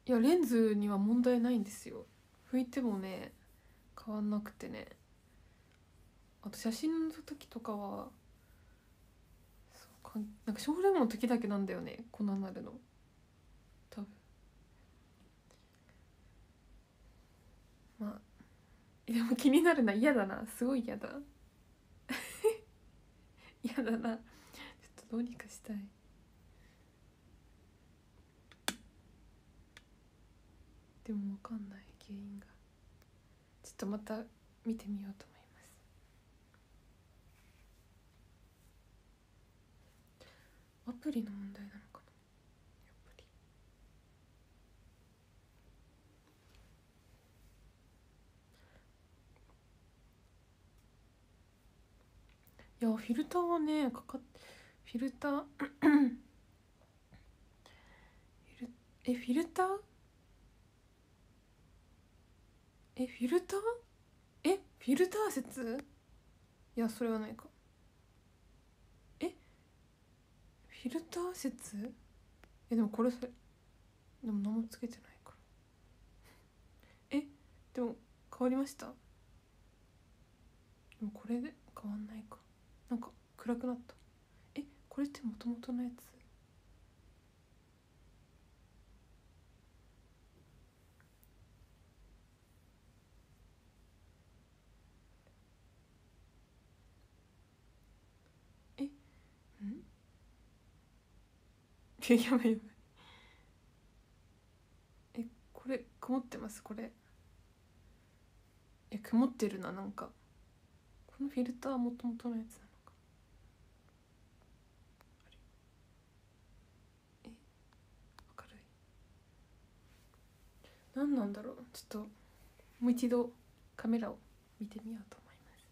いやレンズには問題ないんですよ。拭いてもね変わんなくてね。あと写真の時とかはそうか、なんかショールームの時だけなんだよねこんなになるの多分。まあでも気になるな、嫌だな、すごい嫌だ嫌だな、ちょっとどうにかしたい。でも分かんない原因が。ちょっとまた見てみようと思います。アプリの問題なのかな、やっぱり。いやフィルターはねフィルターフィルターフィルターフィルター説。いやそれはないか。フィルター説。でもこれでも何もつけてないから。でも変わりました。でもこれで変わんないか。なんか暗くなった。これって元々のやつ。やばいやばい。これ曇ってます。これ曇ってるな。なんかこのフィルターもともとのやつなのか。明るい。何なんだろう。ちょっともう一度カメラを見てみようと思います。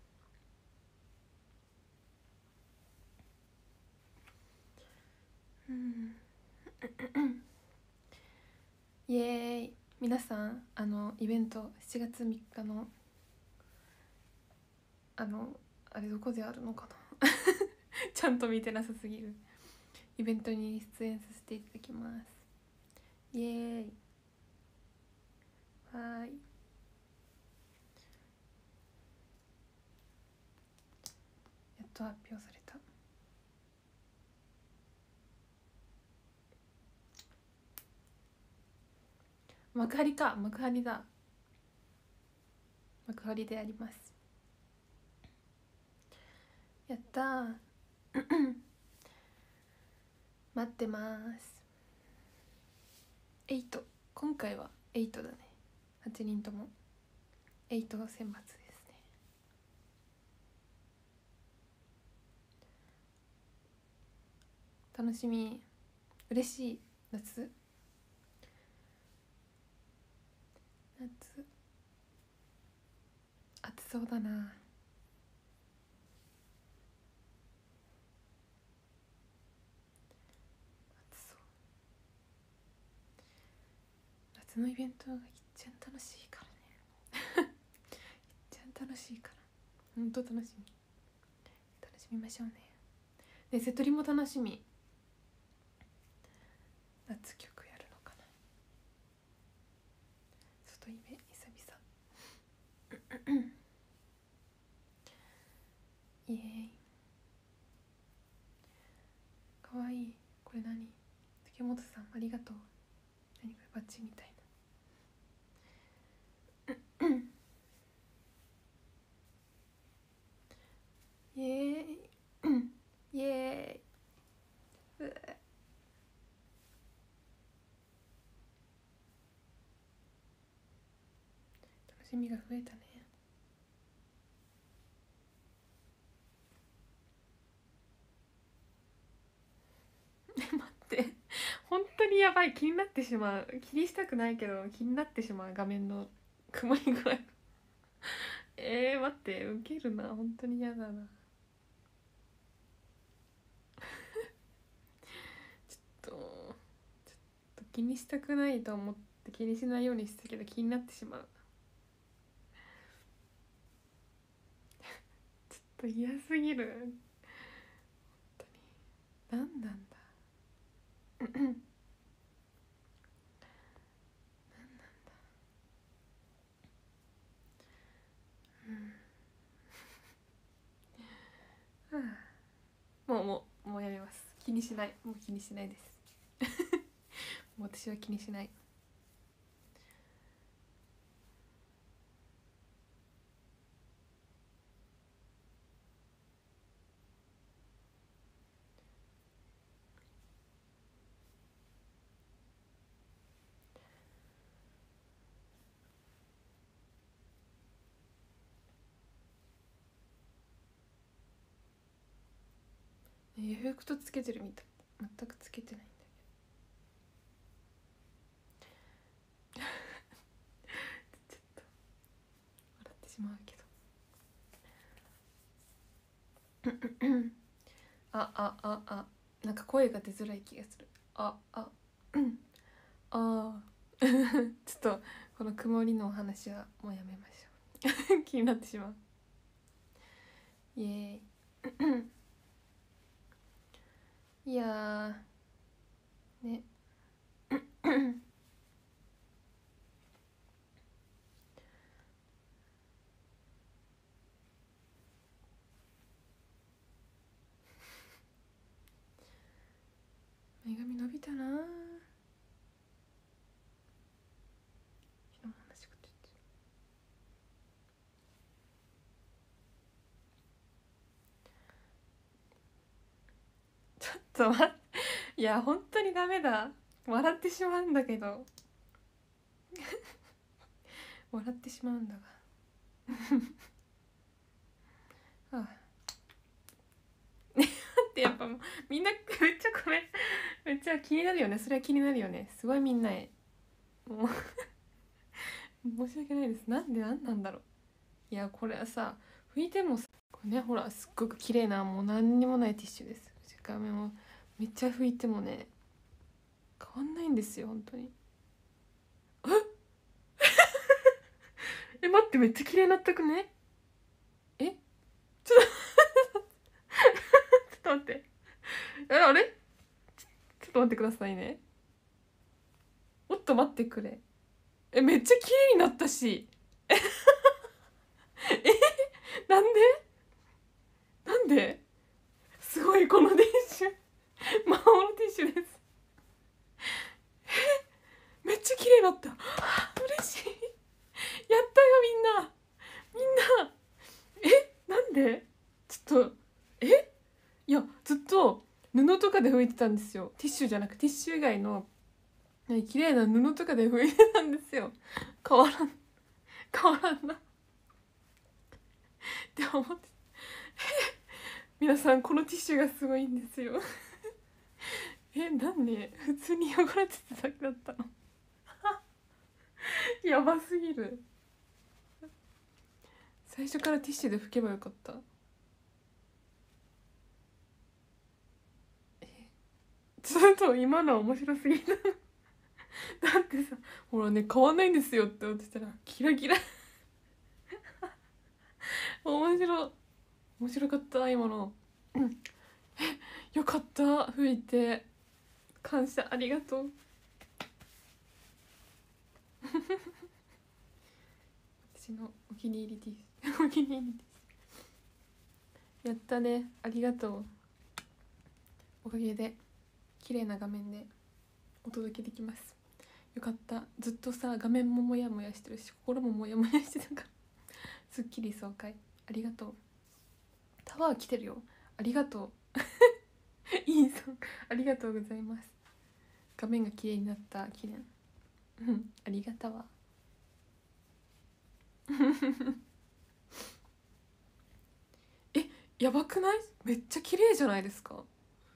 イエーイ。皆さんイベント7月3日のあれどこであるのかなちゃんと見てなさすぎる。イベントに出演させていただきます。イエーイ。はい、やっと発表された。幕張か、幕張だ。幕張であります。やったー待ってます。8、今回は8だね。8人とも8選抜ですね。楽しみ。嬉しい。夏暑そうだな。夏のイベントがいっちゃん楽しいからねいっちゃん楽しいから、ほんと楽しみましょうね。で瀬戸りも楽しみ。夏曲やるのかな。外イベ久々イエーイ。かわいい。これ何。竹本さんありがとう。何これバッジみたいなイエーイイエーイ。楽しみが増えたね。待って本当にやばい。気になってしまう。気にしたくないけど気になってしまう。画面の曇り具合待ってウケるな。本当に嫌だなちょっと気にしたくないと思って気にしないようにしてたけど気になってしまう。ちょっと嫌すぎる。本当に何なんだもうやめます。気にしない、もう気にしないですもう私は気にしない。エフェクトつけてるみたい。全くつけてないんだけどちょっと笑ってしまうけどなんか声が出づらい気がする。ちょっとこの曇りのお話はもうやめましょう気になってしまう。イエーイいやーね前髪伸びたなー。昨日も同じこと言ってる。ちょっと待って、いや本当にダメだ。笑ってしまうんだけど笑ってしまうんだがはあってやっぱもうみんなめっちゃこれめっちゃ気になるよね。それは気になるよね。すごいみんなへもう申し訳ないです。なんなんだろう。いやこれはさ拭いてもさ、これねほらすっごく綺麗なもう何にもないティッシュです。画面をめっちゃ拭いてもね変わんないんですよ本当に。待ってめっちゃ綺麗になったくね。ちょっと待ってあれちょっと待ってくださいね。おっと待ってくれ。めっちゃ綺麗になったしなんですごいこのティッシュ魔法のティッシュです。めっちゃ綺麗になった。嬉しい。やったよみんななんでちょっといやずっと布とかで拭いてたんですよ。ティッシュじゃなくティッシュ以外の綺麗な布とかで拭いてたんですよ。変わらんなって思って皆さんこのティッシュがすごいんですよなんで普通に汚れてただけだったのやばすぎる。最初からティッシュで拭けばよかった。ちょっと今のは面白すぎただってさほらね変わんないんですよって思ってたらキラキラ面白かった今のよかった拭いて感謝ありがとう私のお気に入りティッシュお気に入りです。やったねありがとう。おかげで綺麗な画面でお届けできます。よかった。ずっとさ画面もモヤモヤしてるし心もモヤモヤしてたからすっきり爽快ありがとう。タワー来てるよありがとういいさんありがとうございます。画面が綺麗になった記念ありがたわやばくない？めっちゃ綺麗じゃないですか。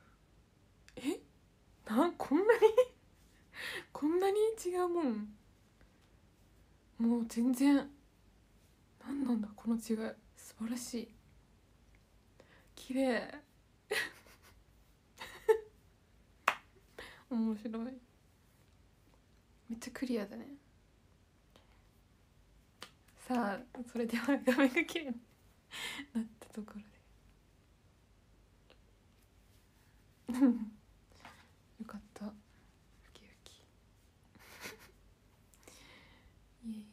こんなにこんなに違うもん。もう全然なんだこの違い。素晴らしい綺麗面白い。めっちゃクリアだね。さあそれでは画面が綺麗になったところでよかったウキウキイエイ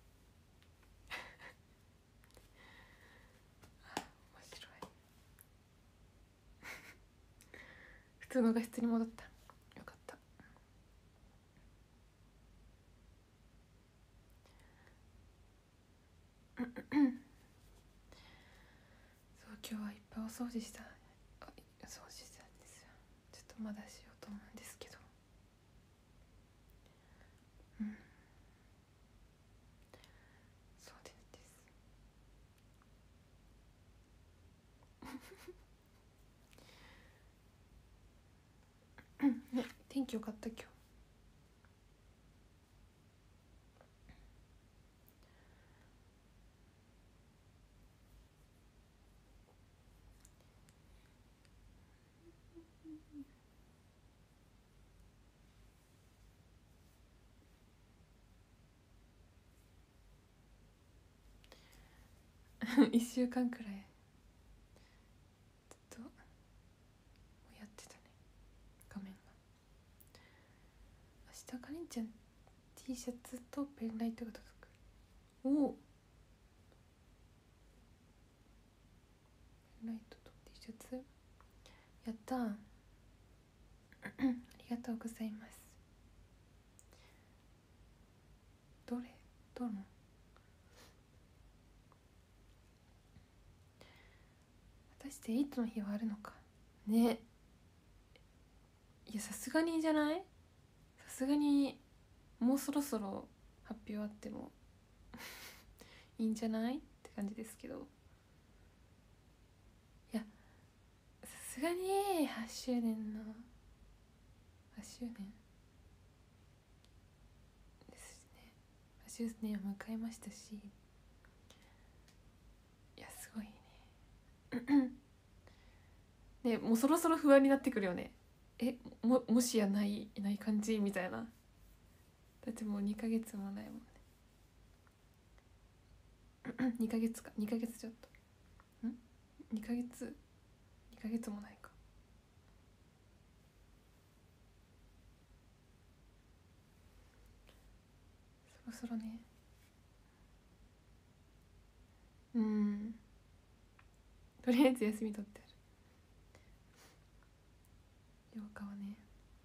面白い。 通の画質に戻った。よかった。そう今日はいっぱいお掃除した。お掃除したんですよ。ちょっとまだしようと思うんですけど、そうですね。天気良かった今日。1週間くらいずっとやってたね、画面が。明日かりんちゃん T シャツとペンライトが届く。おお、ペンライトと T シャツやったーありがとうございます。どの果たして8の日はあるのかね。いやさすがにじゃない？さすがにもうそろそろ発表あってもいいんじゃないって感じですけど、いやさすがに8周年の8周年ですね。8周年を迎えましたし、いやすごいねね、もうそろそろ不安になってくるよね。もしやいない感じみたいな。だってもう2ヶ月もないもんね2ヶ月か、2ヶ月ちょっと2ヶ月もないか。そろそろね。とりあえず休み取ってある。8日はね、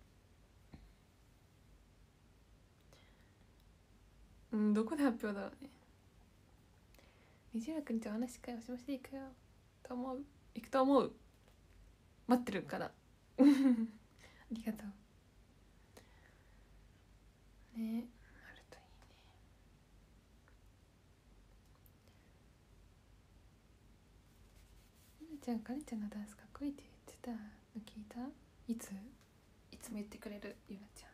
どこで発表だろうね。26日お話し会おしましていくよと思う。行くと思う。待ってるからありがとうね。あるといいね。ゆなちゃん、かりんちゃんのダンスかっこいいって言ってたの聞いた？いつも言ってくれるゆなちゃ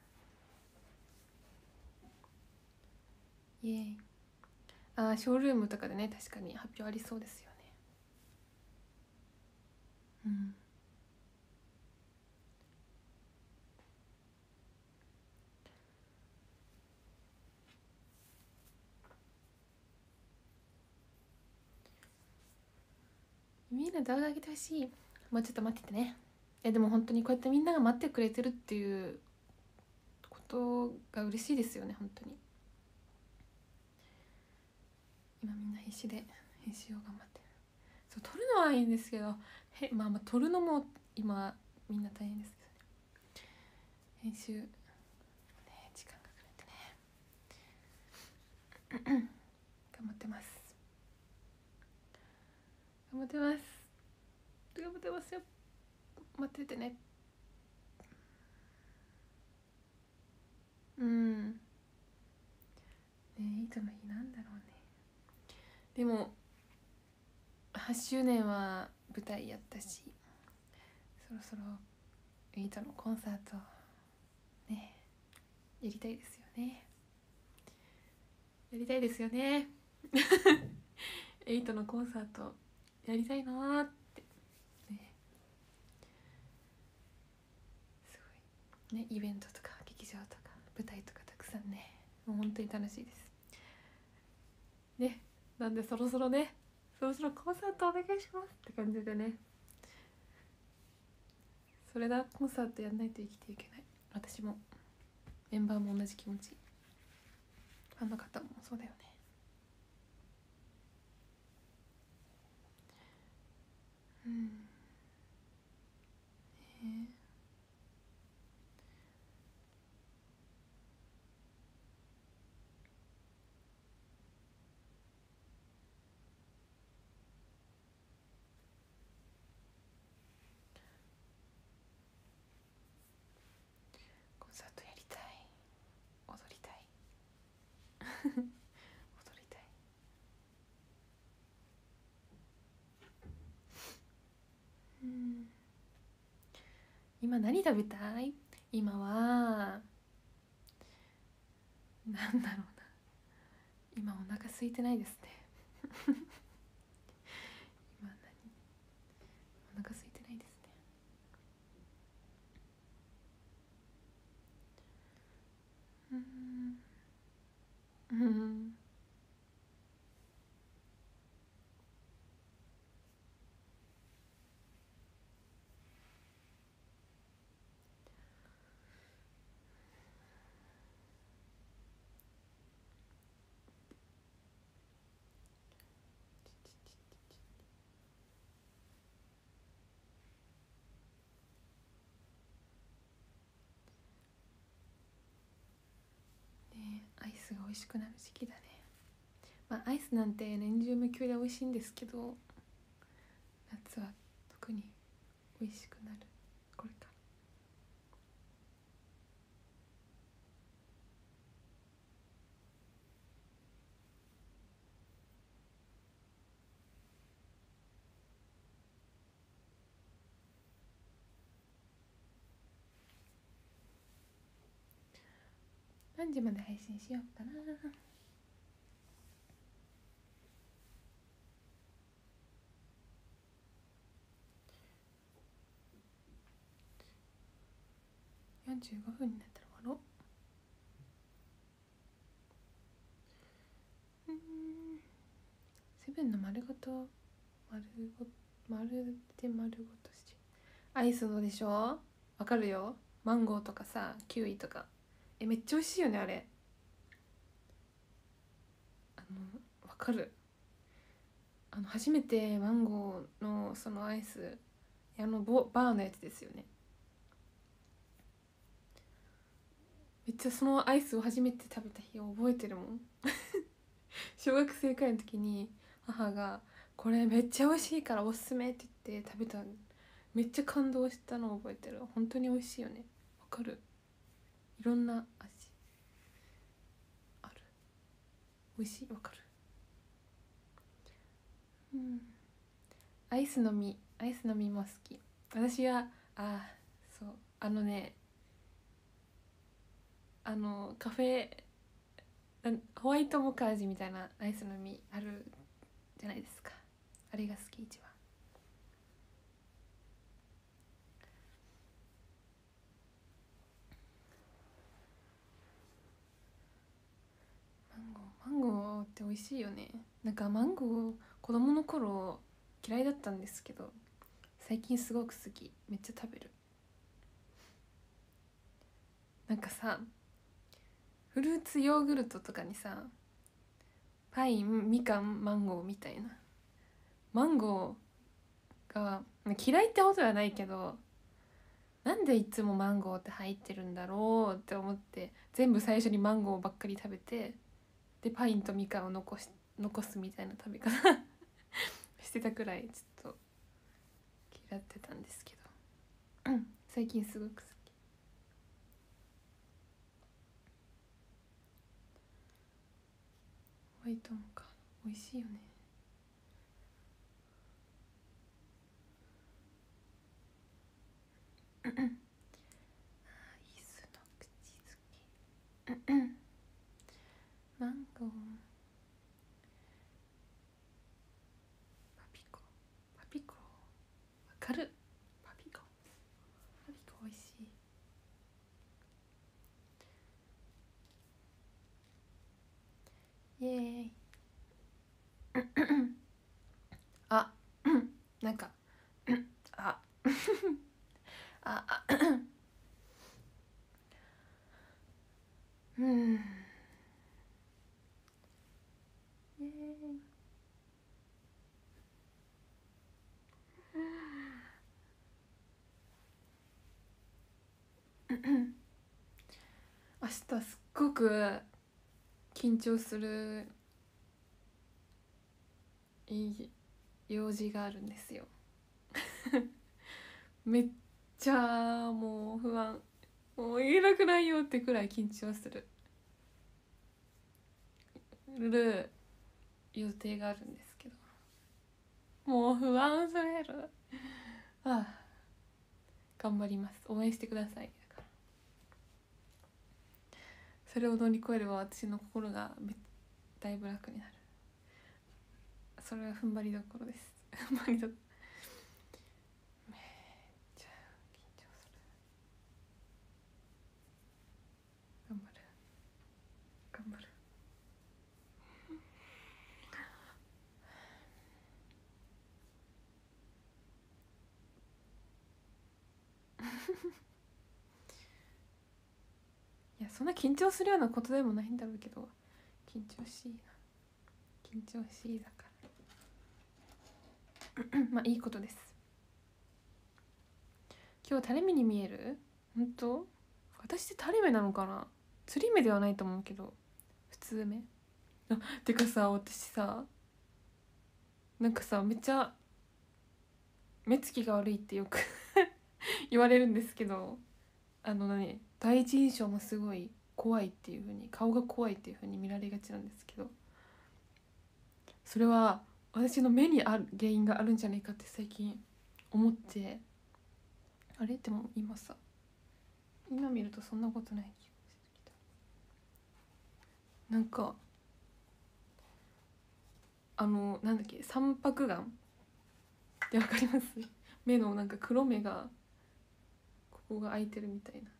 ん。イエーイ。ショールームとかでね、確かに発表ありそうですよね。みんな動画上げてほしい。もうちょっと待っててね。でも本当にこうやってみんなが待ってくれてるっていうことが嬉しいですよね、本当に。今みんな必死で編集を頑張ってる。そう、撮るのはいいんですけど、まあ撮るのも今みんな大変ですけどね。編集ね、時間がかかってね頑張ってます。頑張ってますよ。待っててね。ね、糸の日なんだろうね。でも8周年は舞台やったし、そろそろ糸のコンサートね、やりたいですよね。エイトのコンサートやりたいなーってね。すごいね、イベントとか劇場とか舞台とかたくさんね、もう本当に楽しいですね。なんでそろそろコンサートお願いしますって感じでね。それだ、コンサートやんないと生きていけない。私もメンバーも同じ気持ち、ファンの方もそうだよね。 踊りたい。今何食べたい？今はなんだろうな、今お腹空いてないですね今お腹空いてないですね。アイスが美味しくなる時期だね。まあアイスなんて年中無休で美味しいんですけど、夏は特に美味しくなる。これか。何時まで配信しようかな。45分になったら終わろう。セブンの丸ごと丸で丸ごとしてアイスのでしょ。わかるよ。マンゴーとかさ、キウイとか、めっちゃ美味しいよねあれ。わかる。初めてマンゴーのそのアイス、バーのやつですよね。めっちゃそのアイスを初めて食べた日を覚えてるもん小学生くらいの時に母がこれめっちゃ美味しいからおすすめって言って食べた。めっちゃ感動したのを覚えてる。本当に美味しいよね。わかる。いろんな味ある。美味しい。わかる。アイスの実も好き。私はそう、カフェホワイトモカ味みたいなアイスの実あるじゃないですか。あれが好き一番。マンゴーって美味しいよね。なんかマンゴー子供の頃嫌いだったんですけど、最近すごく好き。めっちゃ食べる。なんかさ、フルーツヨーグルトとかにさ、パイン、みかん、マンゴーみたいな、マンゴーが嫌いってことはないけど、なんでいつもマンゴーって入ってるんだろうって思って、全部最初にマンゴーばっかり食べて、でパインとみかんを残すみたいな食べ方してたくらいちょっと嫌ってたんですけど最近すごく好き。ホワイトモカ美味しいよね。アイスの口づけマンゴーパピコわかる。パピコ美味しい。イエーイなんかイエーイ明日すっごく緊張する用事があるんですよめっちゃもう不安。もう言えなくないよってくらい緊張する。 る予定があるんですけど、もう不安すぎる。ああ、頑張ります。応援してください。だからそれを乗り越えれば私の心がだいぶ楽になる。それは踏ん張りどころです。踏ん張りどころ。めっちゃ緊張する。頑張る頑張る。いや、そんな緊張するようなことでもないんだろうけど、緊張しいな。緊張しいだからまあいいことです。今日垂れ目に見える？本当？私って垂れ目なのかな？釣り目ではないと思うけど、普通目。あ、てかさ、私さ、なんかさ、めっちゃ目つきが悪いってよく言われるんですけど、第一印象もすごい怖いっていう風に、顔が怖いっていう風に見られがちなんですけど、それは私の目にある原因があるんじゃないかって最近思って、あれでも今見るとそんなことない気がしてきた。なんかなんだっけ、三白眼ってわかります？目のなんか黒目がここが開いてるみたいな、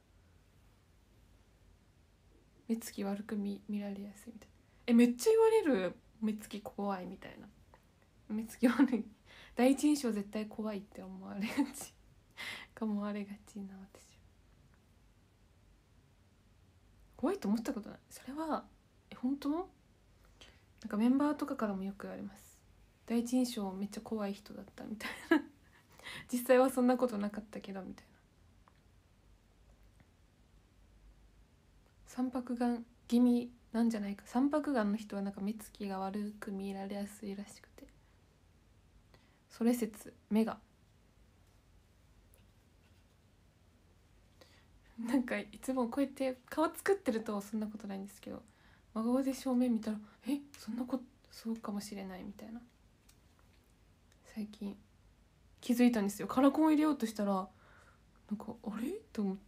目つき悪く見られやすいみたいな。めっちゃ言われる。目つき怖いみたいな。目つき悪い、第一印象絶対怖いって思われがち思われがちな私。怖いと思ったことない。それは本当？なんかメンバーとかからもよく言われます。第一印象めっちゃ怖い人だったみたいな実際はそんなことなかったけどみたいな。三白眼気味なんじゃないか。三白眼の人はなんか目つきが悪く見られやすいらしくて、それ説目がなんかいつもこうやって顔作ってるとそんなことないんですけど、真顔で正面見たらそんなことそうかもしれないみたいな、最近気づいたんですよ。カラコン入れようとしたらなんかあれと思って、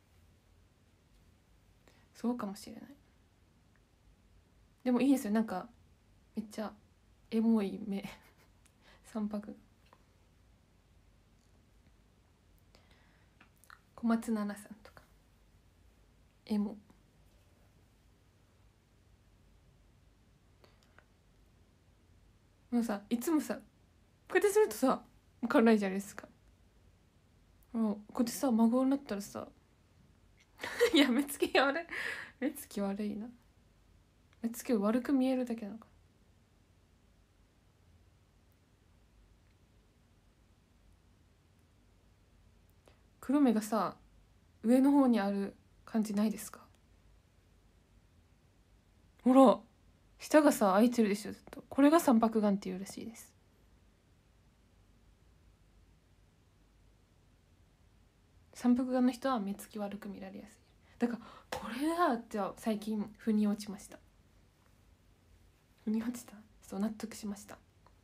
そうかもしれない。でもいいですよ、なんかめっちゃエモい目三白。小松菜奈さんとかエモ。もうさ、いつもさこうやってするとさ分かんないじゃないですか。もうこうやってさ真顔になったらさいや目つき悪い、目つき悪いな。目つき悪く見えるだけなのか。黒目がさ上の方にある感じないですか？ほら下がさ開いてるでしょずっと。これが三白眼っていうらしいです。三白眼の人は目つき悪く見られやすい。だからこれだって最近腑に落ちました。腑に落ちた。そう納得しました。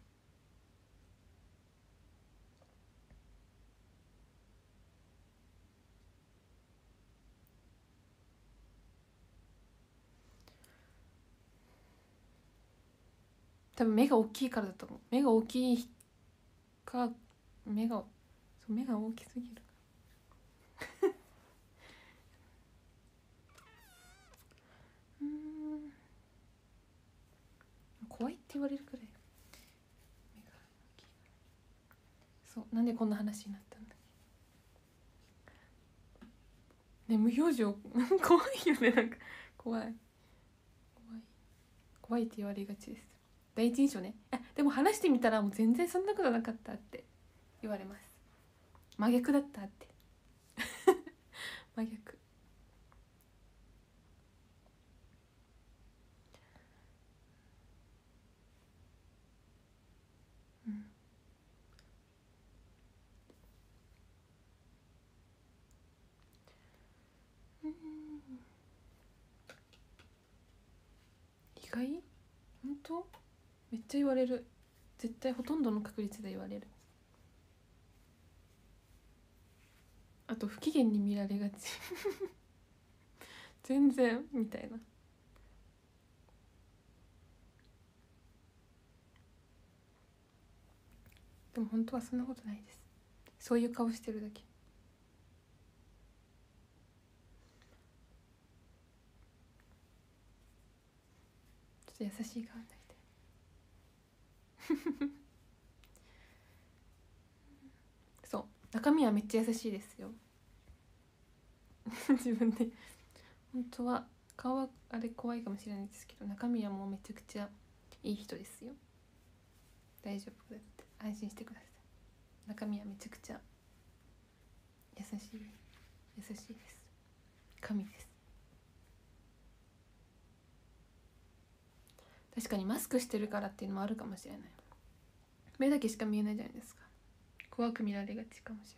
多分目が大きいからだと思う。目が大きいか、目が大きすぎる怖いって言われるくらい目が大きい。そうなんでこんな話になったんだね。無表情怖いよね。なんか怖い怖いって言われがちです。第一印象ね。でも話してみたらもう全然そんなことなかったって言われます。真逆だったって真逆。意当？めっちゃ言われる。絶対ほとんどの確率で言われる。あと不機嫌に見られがち全然みたいな。でも本当はそんなことないです。そういう顔してるだけ。ちょっと優しい顔になりたいそう、中身はめっちゃ優しいですよ自分で。本当は顔はあれ怖いかもしれないですけど、中身はもうめちゃくちゃいい人ですよ。大丈夫だって安心してください。中身はめちゃくちゃ優しいです。神です。確かにマスクしてるからっていうのもあるかもしれない。目だけしか見えないじゃないですか。怖く見られがちかもしれない。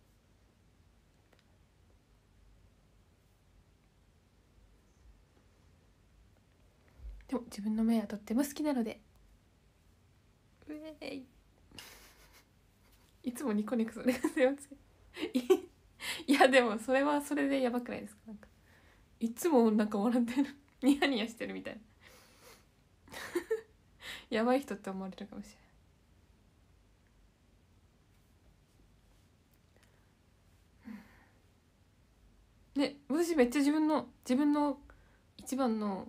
でも自分の目はとっても好きなので、うえいいつもニコニコするすいませんいやでもそれはそれでやばくないですか？なんかいつもなんか笑ってるニヤニヤしてるみたいなやばい人って思われるかもしれない。ね、私めっちゃ自分の一番の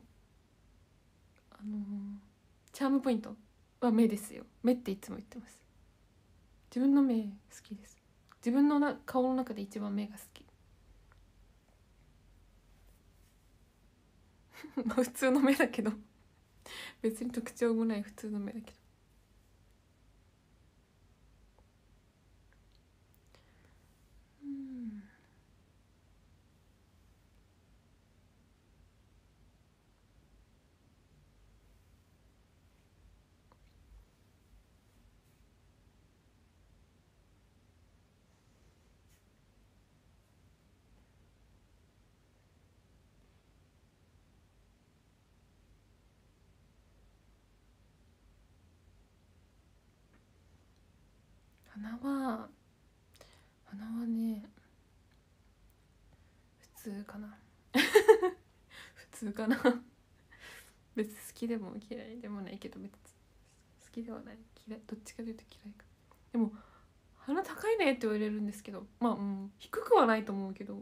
チャームポイントは目ですよ。目っていつも言ってます。自分の目好きです。自分の顔の中で一番目が好きまあ普通の目だけど別に特徴もない普通の目だけど。うん鼻はね普通かな普通かな別に好きでも嫌いでもないけど、別に好きではない、嫌い、どっちかというと嫌いか。でも鼻高いねって言われるんですけど、まあ低くはないと思うけど、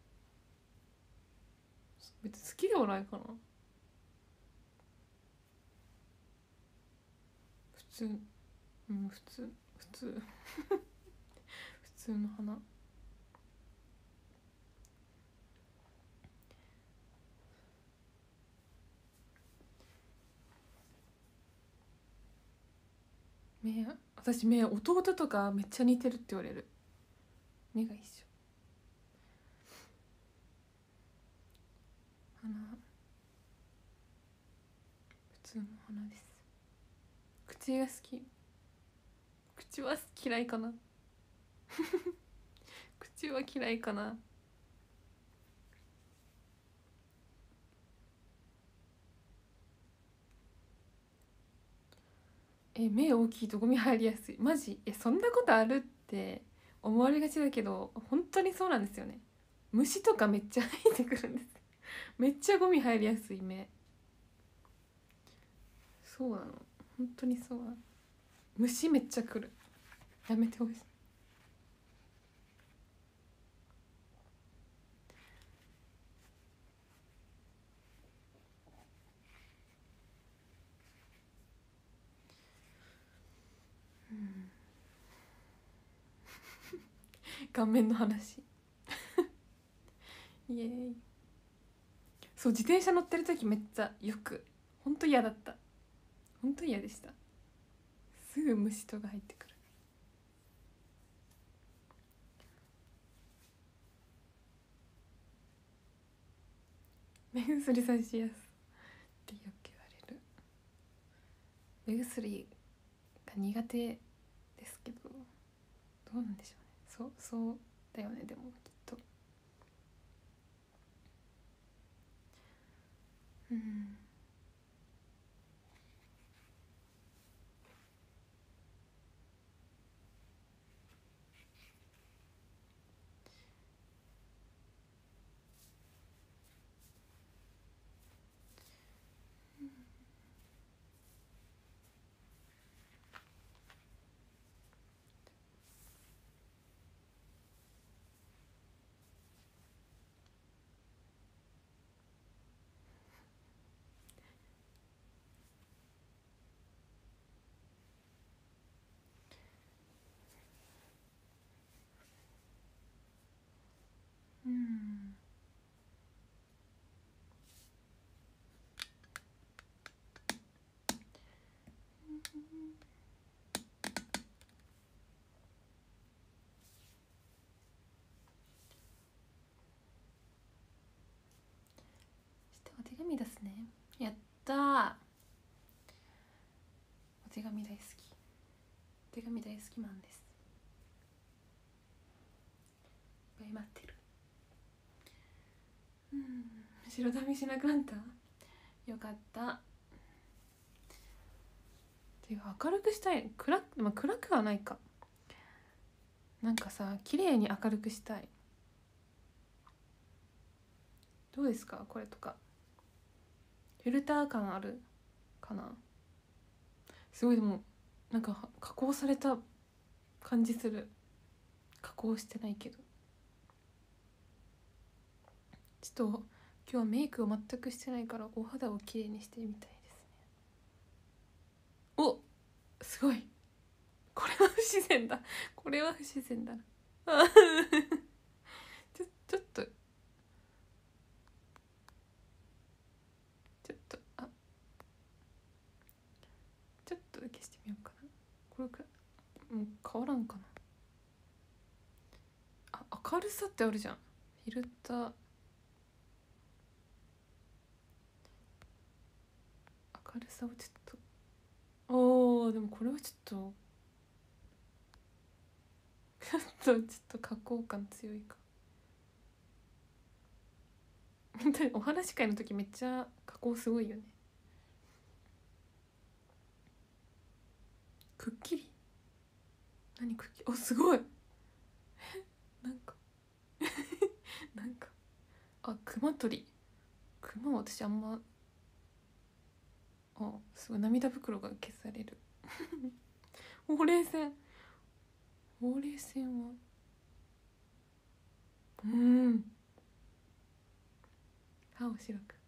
別に好きではないかな。普通、普通普通の花。私目弟とかめっちゃ似てるって言われる。目が一緒。花普通の花です。口が好き。口は嫌いかな口は嫌いかな。目大きいとゴミ入りやすい。マジそんなことあるって思われがちだけど本当にそうなんですよね。虫とかめっちゃ入ってくるんです。めっちゃゴミ入りやすい目。そうなの、本当にそうなの。虫めっちゃ来る。やめてほしい。顔面の話イエーイ。そう、自転車乗ってる時めっちゃよく、本当嫌だった。本当嫌でした。すぐ虫とか入ってくる。目薬さしやすってよく言われる。目薬が苦手ですけど、どうなんでしょうね。そうだよね。でもきっとうんお手紙出すね。やったー。お手紙大好き。お手紙大好きマンです。いっぱい待ってる。白旅しなくなった。よかった。てか明るくしたい。まあ、暗くはないか。なんかさ、綺麗に明るくしたい。どうですかこれとか。フィルター感あるかな。すごいでもなんか加工された感じする。加工してないけど。ちょっと今日はメイクを全くしてないからお肌をきれいにしてみたいですね。お、すごい。これは不自然だ。これは不自然だな。ちょっとちょっと消してみようかな。これくらいもう変わらんかな。明るさってあるじゃん。フィルター明るさをちょっとでもこれはちょっと加工感強いか。本当にお話し会の時めっちゃ加工すごいよね。くっきり。何くっきり。すごい。なんかなんか熊取り。熊は私あんますごい。涙袋が消される。ほうれい線は歯を白く。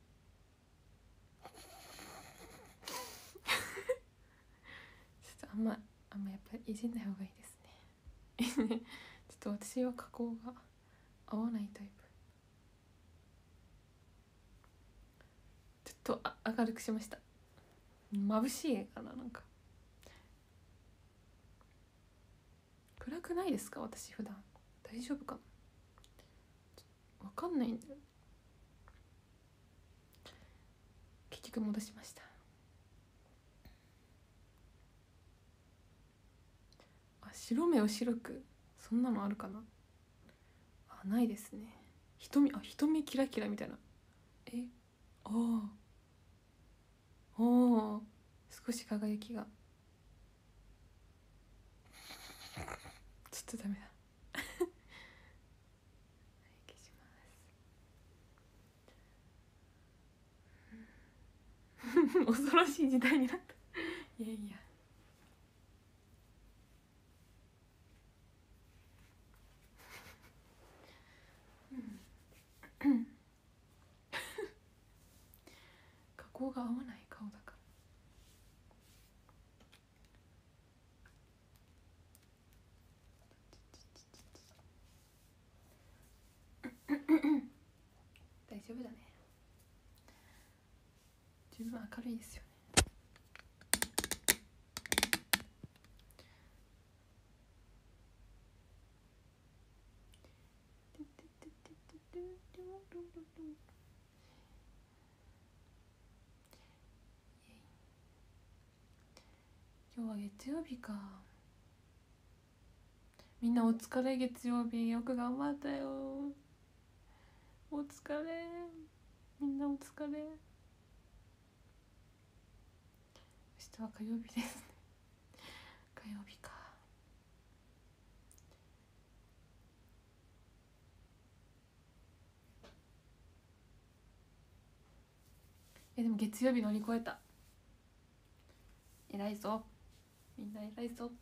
ちょっとあんまやっぱりいじんない方がいいですね。ちょっと私は加工が合わないタイプ。ちょっと明るくしました。眩しいかな。なんか暗くないですか私普段。大丈夫かな。わかんないんだよ。結局戻しました。白目を白く。そんなのあるかな。ないですね。瞳キラキラみたいな。少し輝きが。ちょっとダメだ。消します。恐ろしい時代になった。いや加工が合わない顔だから大丈夫だね。十分明るいですよね。今日は月曜日か。みんなお疲れ。月曜日よく頑張ったよ。お疲れ。みんなお疲れ。明日は火曜日ですね。火曜日か。でも月曜日乗り越えた。偉いぞ。みんな偉いぞ。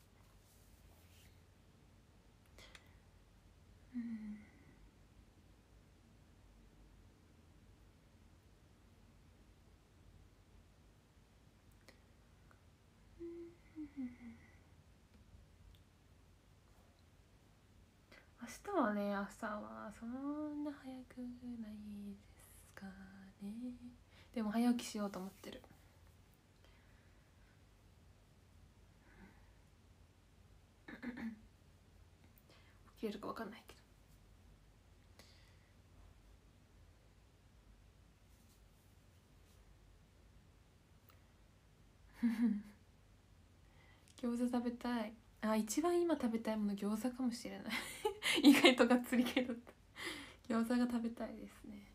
明日はね、朝はそんな早くないですかね。でも早起きしようと思ってる。起きれるか分かんないけど。 餃子食べたい。あ、一番今食べたいもの餃子かもしれない意外とがっつり系だった。餃子が食べたいですね。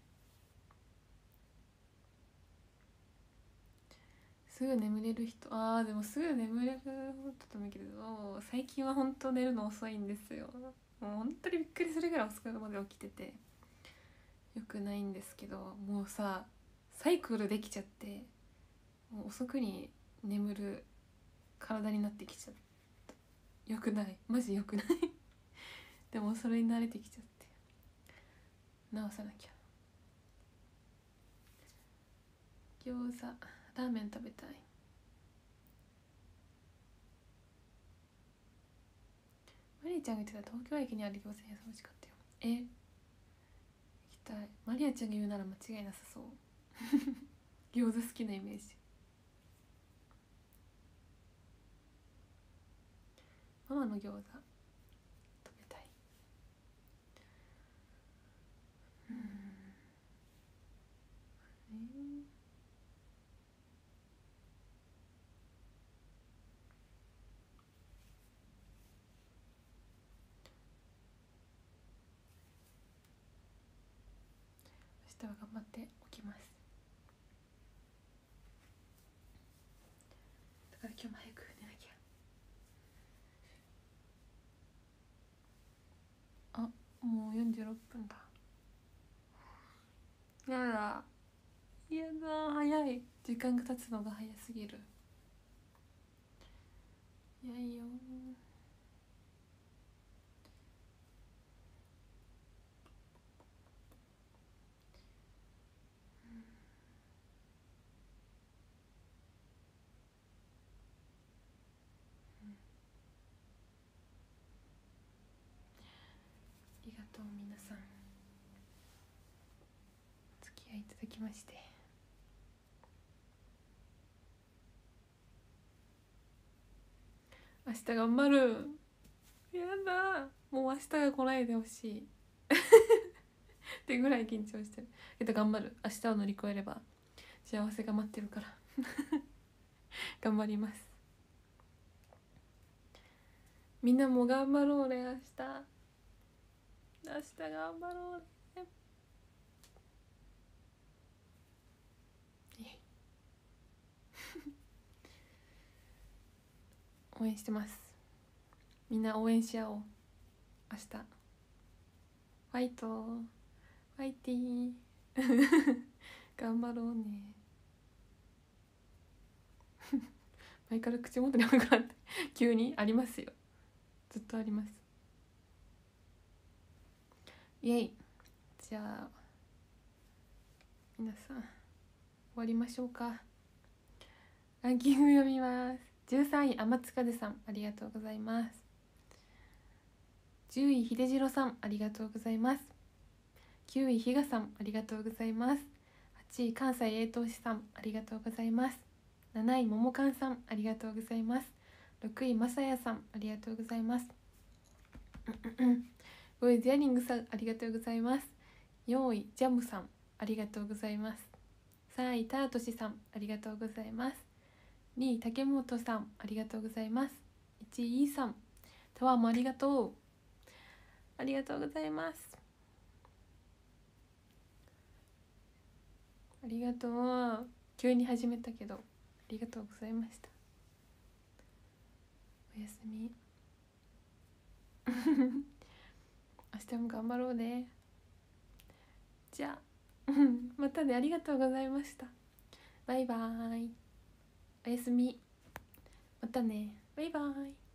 すぐ眠れる人、でもすぐ眠れる人ともいいけど、最近は本当寝るの遅いんですよ。もう本当にびっくりするぐらい遅くまで起きててよくないんですけど、もうさサイクルできちゃって、もう遅くに眠る体になってきちゃった。よくない、マジよくないでもそれに慣れてきちゃって直さなきゃ。餃子、ラーメン食べたい。マリアちゃんが言ってた東京駅にある餃子屋さん美味しかったよ。行きたい。マリアちゃんが言うなら間違いなさそう餃子好きなイメージ。ママの餃子食べたい。明日は頑張って起きます。だから今日も早く寝なきゃ。もう46分だ。やだやだ、早い。時間が経つのが早すぎる。いやいいよ。ありがとう皆さん、お付き合いいただきまして。明日頑張る。やだ、もう明日が来ないでほしいってぐらい緊張してるけど頑張る。明日を乗り越えれば幸せが待ってるから頑張ります。みんなも頑張ろうね。明日頑張ろうね応援してます。みんな応援し合おう。明日ファイトファイティー頑張ろうね前から口元に甘くなって急にありますよ。ずっとあります。イエイ。じゃあ皆さん終わりましょうか。ランキング読みます。13位天津風さん、ありがとうございます。10位秀次郎さん、ありがとうございます。9位比嘉さん、ありがとうございます。8位関西栄東市さん、ありがとうございます。7位ももかんさん、ありがとうございます。6位まさやさん、ありがとうございます。5位ゼアリングさん、ありがとうございます。4位ジャムさん、ありがとうございます。3位タートシさん、ありがとうございます。2位竹本さん、ありがとうございます。1位イーさん、タワーもありがとう。ありがとうございます。ありがとう。急に始めたけどありがとうございました。おやすみ明日も頑張ろうね。じゃあまたね。ありがとうございました。バイバーイ。おやすみ。またね。バイバーイ。